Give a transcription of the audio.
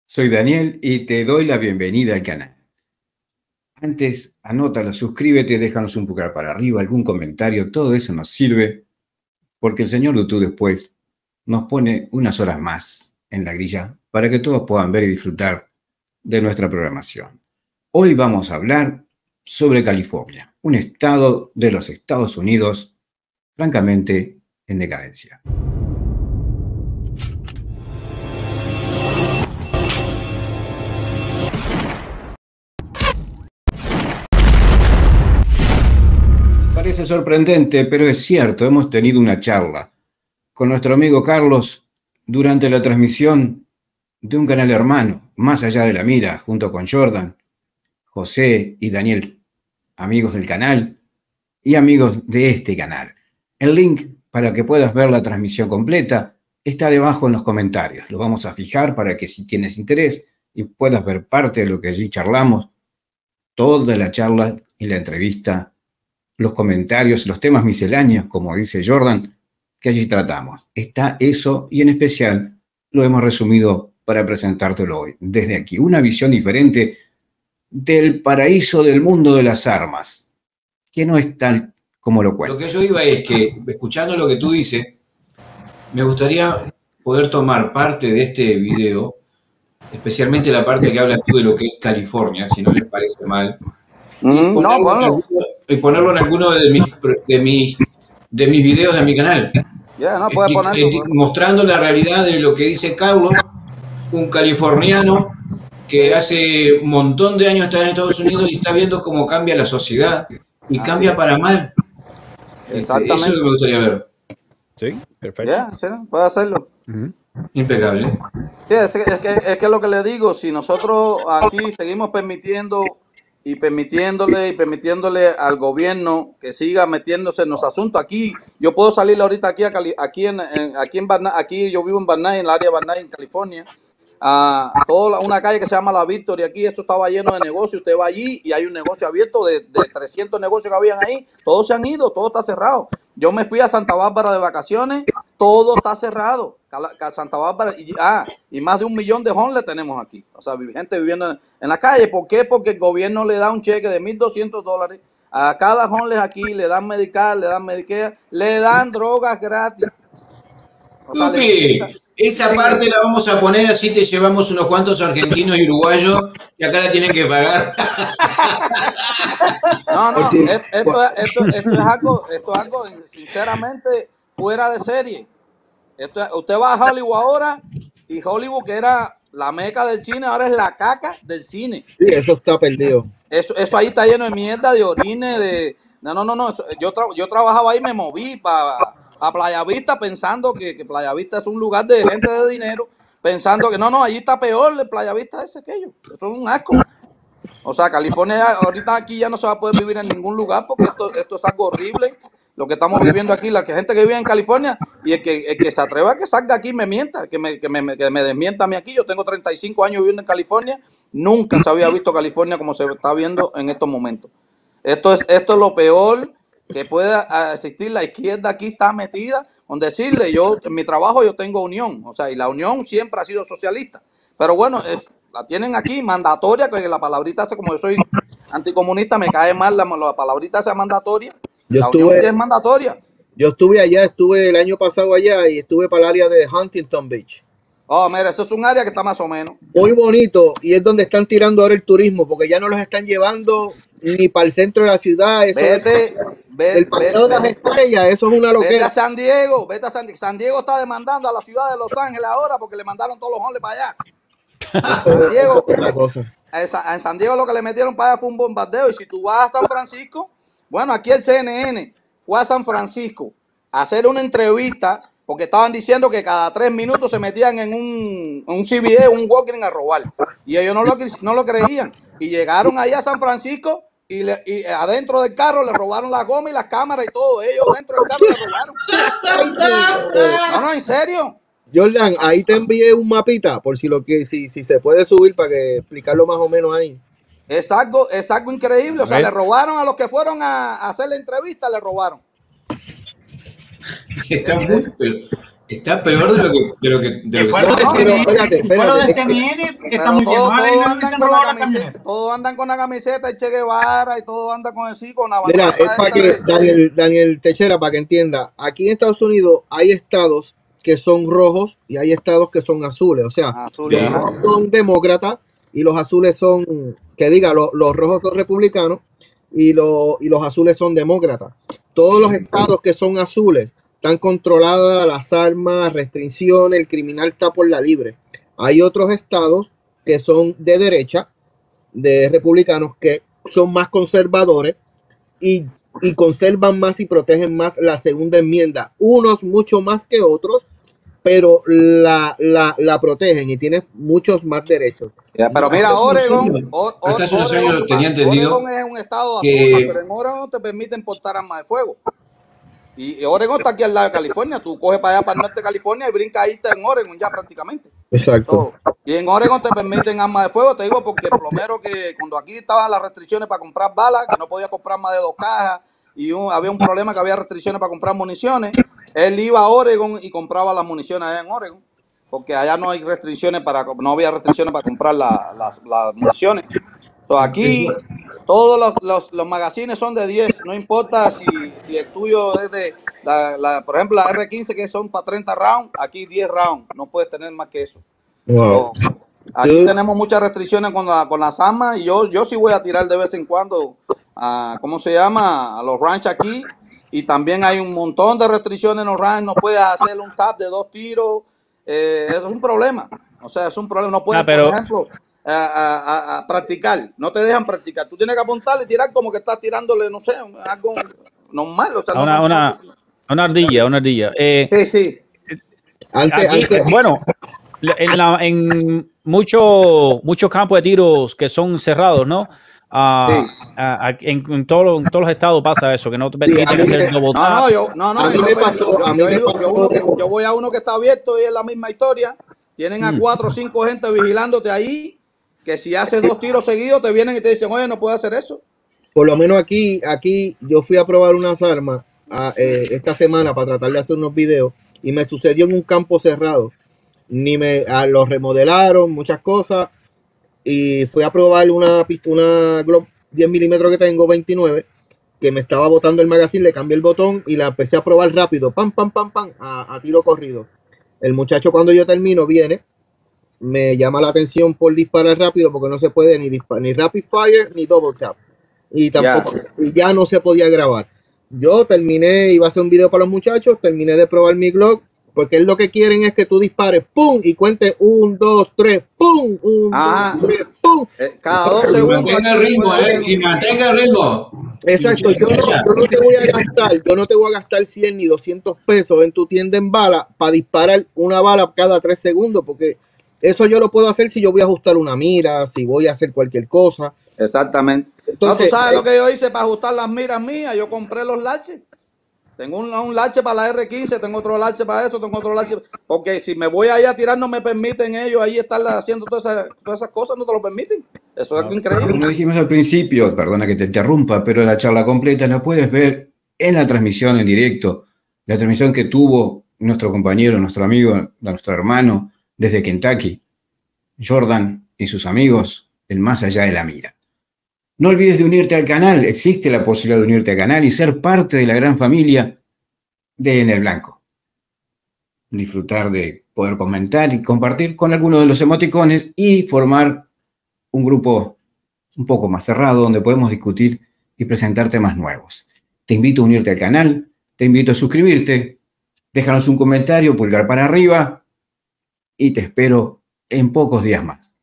Soy Daniel y te doy la bienvenida al canal. Antes, anótalo, suscríbete, déjanos un pulgar para arriba, algún comentario, todo eso nos sirve porque el señor YouTube después nos pone unas horas más en la grilla para que todos puedan ver y disfrutar de nuestra programación. Hoy vamos a hablar sobre California, un estado de los Estados Unidos francamente en decadencia. Parece sorprendente, pero es cierto, hemos tenido una charla con nuestro amigo Carlos durante la transmisión de un canal hermano, Más Allá de la Mira, junto con Jordan, José y Daniel, amigos del canal y amigos de este canal. El link para que puedas ver la transmisión completa está debajo en los comentarios. Lo vamos a fijar para que si tienes interés y puedas ver parte de lo que allí charlamos, toda la charla y la entrevista, los comentarios, los temas misceláneos, como dice Jordan, que allí tratamos. Está eso y en especial lo hemos resumido para presentártelo hoy. Desde aquí, una visión diferente del paraíso del mundo de las armas, que no es tal como lo cuento. Lo que yo iba es que, escuchando lo que tú dices, me gustaría poder tomar parte de este video, especialmente la parte que hablas tú de lo que es California, si no les parece mal, y ponerlo en alguno de mis videos de mi canal. No puede ponerlo. Mostrando la realidad de lo que dice Carlos, un californiano que hace un montón de años está en Estados Unidos y está viendo cómo cambia la sociedad y cambia para mal. Exactamente. Eso es lo que me gustaría ver. Sí, perfecto. Sí, puede hacerlo. Impecable. Sí, es que lo que le digo, si nosotros aquí seguimos permitiéndole al gobierno que siga metiéndose en los asuntos. Aquí yo puedo salir ahorita aquí yo vivo en Van Nuys, en el área de Van Nuys, en California. Una calle que se llama La Victoria, aquí eso estaba lleno de negocios. Usted va allí y hay un negocio abierto de 300 negocios que habían ahí, todos se han ido, todo está cerrado. Yo me fui a Santa Bárbara de vacaciones, todo está cerrado. Santa Bárbara, y más de 1 millón de homeless tenemos aquí, o sea, gente viviendo en la calle. ¿Por qué? Porque el gobierno le da un cheque de $1,200 a cada homeless aquí, le dan medical, le dan Medicare, le dan drogas gratis. Tupi, esa parte la vamos a poner, así te llevamos unos cuantos argentinos y uruguayos que acá la tienen que pagar. No, esto es algo sinceramente fuera de serie. Usted va a Hollywood ahora y Hollywood, que era la meca del cine, ahora es la caca del cine. Sí, eso está perdido. Eso ahí está lleno de mierda, de orines, de... No. Yo trabajaba ahí, me moví para Playa Vista pensando que Playa Vista es un lugar de gente de dinero, pensando que no, allí está peor el Playa Vista ese que ellos. Eso es un asco. O sea, California ahorita aquí ya no se va a poder vivir en ningún lugar porque esto es algo horrible. Lo que estamos viviendo aquí, la gente que vive en California, y el que se atreva a que salga aquí me mienta, que me desmienta a mí aquí. Yo tengo 35 años viviendo en California, nunca se había visto California como se está viendo en estos momentos. Esto es lo peor que pueda existir. La izquierda aquí está metida con decirle, yo en mi trabajo yo tengo unión, o sea, y la unión siempre ha sido socialista, pero bueno, la tienen aquí mandatoria, que la palabrita hace, como yo soy anticomunista, me cae mal la palabrita esa mandatoria. La unión es mandatoria. Yo estuve allá, estuve el año pasado allá y estuve para el área de Huntington Beach. Oh, mira, eso es un área que está más o menos. Muy bonito, y es donde están tirando ahora el turismo, porque ya no los están llevando ni para el centro de la ciudad. Eso el paseo de las estrellas, eso es una loquera. Vete a San Diego, San Diego está demandando a la ciudad de Los Ángeles ahora porque le mandaron todos los hombres para allá. San Diego, en San Diego lo que le metieron para allá fue un bombardeo. Y si tú vas a San Francisco, bueno, aquí el CNN fue a San Francisco a hacer una entrevista porque estaban diciendo que cada 3 minutos se metían en un CBD, un Walgreens a robar. Y ellos no lo creían. Y llegaron ahí a San Francisco y adentro del carro le robaron la goma y las cámaras y todo. Ellos dentro del carro le robaron. No, en serio. Jordan, ahí te envié un mapita por si se puede subir para que explicarlo más o menos ahí. Es algo increíble. O sea, le robaron a los que fueron a hacer la entrevista, le robaron. Está Está peor de lo que de CNN que está muy bien. Todos andan con la camiseta de Che Guevara y todos andan con el con la bandera. Mira, es para que Daniel Techera, para que entienda, aquí en Estados Unidos hay estados que son rojos y hay estados que son azules. O sea, los rojos son demócratas y los azules son, que diga, los rojos son republicanos y los azules son demócratas. Todos los estados que son azules están controladas las armas, restricciones, el criminal está por la libre. Hay otros estados que son de derecha, de republicanos, que son más conservadores y conservan más y protegen más la segunda enmienda. Unos mucho más que otros, pero la protegen y tienen muchos más derechos. Pero mira, Oregon, hasta hace unos años tenía entendido Oregon es un estado azul, pero en Oregon no te permiten portar armas de fuego. Y Oregon está aquí al lado de California. Tú coges para allá, para el norte de California y brincas ahí en Oregon ya prácticamente. Exacto. Y en Oregon te permiten armas de fuego, te digo, porque por lo menos que cuando aquí estaban las restricciones para comprar balas, que no podía comprar más de 2 cajas, y había un problema que había restricciones para comprar municiones, él iba a Oregon y compraba las municiones allá en Oregon, porque allá no hay restricciones no había restricciones para comprar las municiones. Entonces aquí todos los magazines son de 10, no importa si el tuyo es de, por ejemplo, la R15 que son para 30 rounds, aquí 10 rounds, no puedes tener más que eso. Wow. Aquí tenemos muchas restricciones con las armas y yo sí voy a tirar de vez en cuando a, ¿cómo se llama? A los ranch aquí, y también hay un montón de restricciones en los ranch, no puedes hacer un tap de 2 tiros, eso es un problema, o sea, es un problema, no puedes, por ejemplo, a practicar, no te dejan practicar, tú tienes que apuntar y tirar como que estás tirándole, no sé, algo normal, o sea, una ardilla. Sí. Bueno, en muchos campos de tiros que son cerrados, ¿no? En todos los estados pasa eso, que no te permiten hacer double tap. Yo voy a uno que está abierto y es la misma historia. Tienen a 4 o 5 gente vigilándote ahí, que si haces 2 tiros seguidos te vienen y te dicen, oye, no puedo hacer eso. Por lo menos aquí yo fui a probar unas armas esta semana para tratar de hacer unos videos y me sucedió en un campo cerrado. Lo remodelaron, muchas cosas, y fui a probar una Glock 10 milímetros que tengo, 29, que me estaba botando el magazine, le cambié el botón y la empecé a probar rápido, pam, a tiro corrido. El muchacho cuando yo termino viene, me llama la atención por disparar rápido porque no se puede ni rapid fire ni double tap, y tampoco, y ya no se podía grabar. Yo terminé, iba a hacer un video para los muchachos, terminé de probar mi Glock, porque lo que quieren es que tú dispares, ¡pum! Y cuentes 1, 2, 3, ¡pum! 1, 2, 3, ¡pum! Cada 2 segundos. Y mantenga el ritmo. Exacto, yo no te voy a gastar 100 ni 200 pesos en tu tienda en bala para disparar una bala cada 3 segundos, porque eso yo lo puedo hacer si yo voy a ajustar una mira, si voy a hacer cualquier cosa. Exactamente. Entonces, ¿tú sabes lo que yo hice para ajustar las miras mías? Yo compré los laches. Tengo un lache para la R15, tengo otro lache para esto, tengo otro lache. Porque si me voy allá a tirar, no me permiten ellos ahí estar haciendo todas esas cosas, no te lo permiten. Eso es algo increíble. Como dijimos al principio, perdona que te interrumpa, pero la charla completa la puedes ver en la transmisión en directo. La transmisión que tuvo nuestro compañero, nuestro amigo, nuestro hermano desde Kentucky, Jordan y sus amigos, en Más Allá de la Mira. No olvides de unirte al canal, existe la posibilidad de unirte al canal y ser parte de la gran familia de En el Blanco. Disfrutar de poder comentar y compartir con alguno de los emoticones y formar un grupo un poco más cerrado donde podemos discutir y presentar temas nuevos. Te invito a unirte al canal, te invito a suscribirte, déjanos un comentario, pulgar para arriba y te espero en pocos días más.